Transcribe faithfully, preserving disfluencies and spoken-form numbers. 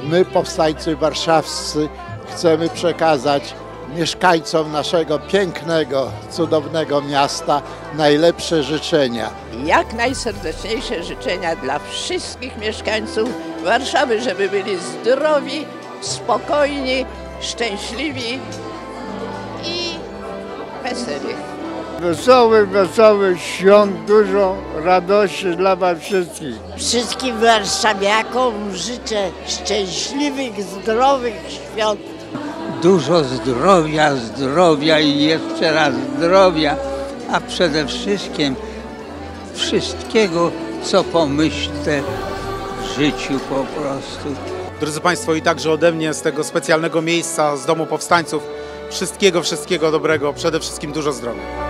my, powstańcy warszawscy, chcemy przekazać mieszkańcom naszego pięknego, cudownego miasta najlepsze życzenia. Jak najserdeczniejsze życzenia dla wszystkich mieszkańców Warszawy, żeby byli zdrowi, spokojni, szczęśliwi i weseli. Wesołych, wesołych świąt, dużo radości dla was wszystkich. Wszystkim warszawiakom życzę szczęśliwych, zdrowych świąt. Dużo zdrowia, zdrowia i jeszcze raz zdrowia, a przede wszystkim wszystkiego, co pomyślę w życiu po prostu. Drodzy Państwo, i także ode mnie z tego specjalnego miejsca, z Domu Powstańców, wszystkiego, wszystkiego dobrego, przede wszystkim dużo zdrowia.